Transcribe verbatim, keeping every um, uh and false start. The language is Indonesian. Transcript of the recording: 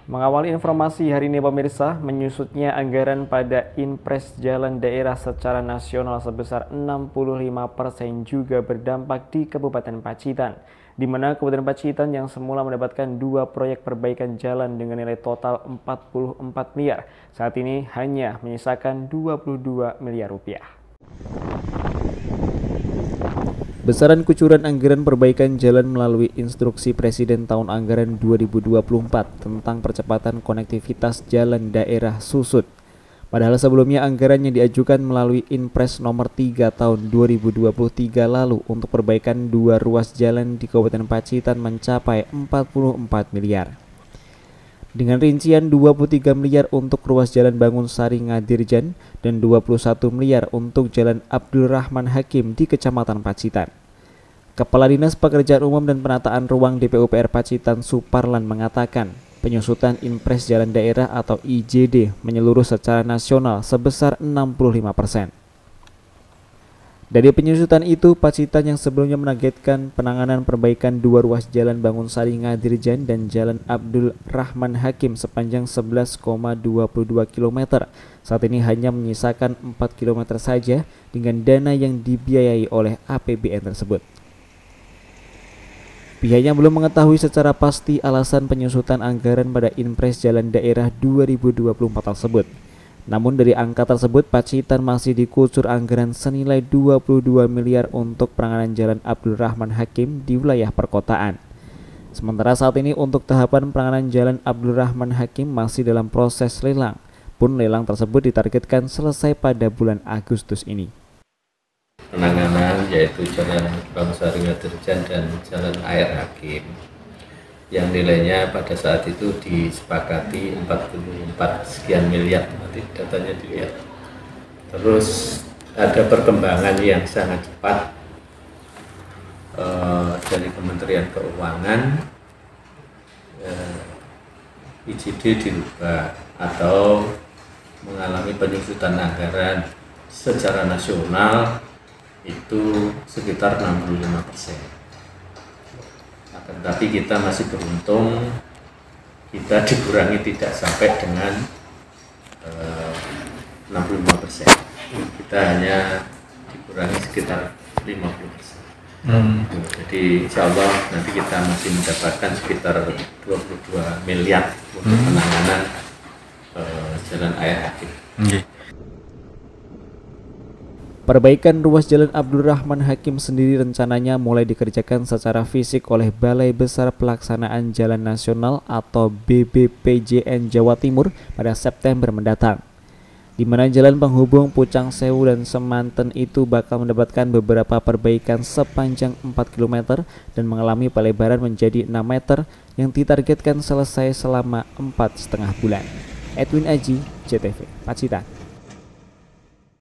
Mengawali informasi hari ini pemirsa, menyusutnya anggaran pada Inpres Jalan Daerah secara nasional sebesar enam puluh lima persen juga berdampak di Kabupaten Pacitan, di mana Kabupaten Pacitan yang semula mendapatkan dua proyek perbaikan jalan dengan nilai total empat puluh empat miliar, saat ini hanya menyisakan dua puluh dua miliar rupiah. Besaran kucuran anggaran perbaikan jalan melalui instruksi Presiden tahun anggaran dua ribu dua puluh empat tentang percepatan konektivitas jalan daerah susut. Padahal sebelumnya anggaran yang diajukan melalui Inpres nomor tiga tahun dua ribu dua puluh tiga lalu untuk perbaikan dua ruas jalan di Kabupaten Pacitan mencapai empat puluh empat miliar. Dengan rincian dua puluh tiga miliar untuk ruas jalan Bangunsari Ngadirjan dan dua puluh satu miliar untuk jalan Abdul Rahman Hakim di Kecamatan Pacitan. Kepala Dinas Pekerjaan Umum dan Penataan Ruang D P U P R Pacitan Suparlan mengatakan, penyusutan Inpres Jalan Daerah atau I J D menyeluruh secara nasional sebesar enam puluh lima persen. Dari penyusutan itu, Pacitan yang sebelumnya menargetkan penanganan perbaikan dua ruas jalan Bangunsari Ngadirjan dan jalan Abdul Rahman Hakim sepanjang sebelas koma dua dua kilometer, saat ini hanya menyisakan empat kilometer saja dengan dana yang dibiayai oleh A P B N tersebut. Pihaknya belum mengetahui secara pasti alasan penyusutan anggaran pada Inpres Jalan Daerah dua ribu dua puluh empat tersebut. Namun dari angka tersebut, Pacitan masih dikucur anggaran senilai dua puluh dua miliar untuk penanganan jalan Abdul Rahman Hakim di wilayah perkotaan. Sementara saat ini untuk tahapan penanganan jalan Abdul Rahman Hakim masih dalam proses lelang, pun lelang tersebut ditargetkan selesai pada bulan Agustus ini. Penanganan yaitu jalan Bangunsari Ngadirjan dan jalan Air Hakim yang nilainya pada saat itu disepakati empat puluh empat sekian miliar, nanti datanya dilihat. Terus ada perkembangan yang sangat cepat uh, dari Kementerian Keuangan, uh, I J D dirubah atau mengalami penyusutan anggaran secara nasional itu sekitar enam puluh lima persen. Akan tapi kita masih beruntung, kita dikurangi tidak sampai dengan uh, enam puluh lima persen. Kita hanya dikurangi sekitar lima puluh persen. Hmm. Jadi insya Allah nanti kita masih mendapatkan sekitar dua puluh dua miliar untuk hmm. penanganan uh, jalan Air Hakim. Okay. Perbaikan ruas jalan Abdul Rahman Hakim sendiri rencananya mulai dikerjakan secara fisik oleh Balai Besar Pelaksanaan Jalan Nasional atau B B P J N Jawa Timur pada September mendatang, di mana jalan penghubung Pucang Sewu dan Semanten itu bakal mendapatkan beberapa perbaikan sepanjang empat kilometer dan mengalami pelebaran menjadi enam meter yang ditargetkan selesai selama empat setengah bulan. Edwin Aji, J T V, Pacitan.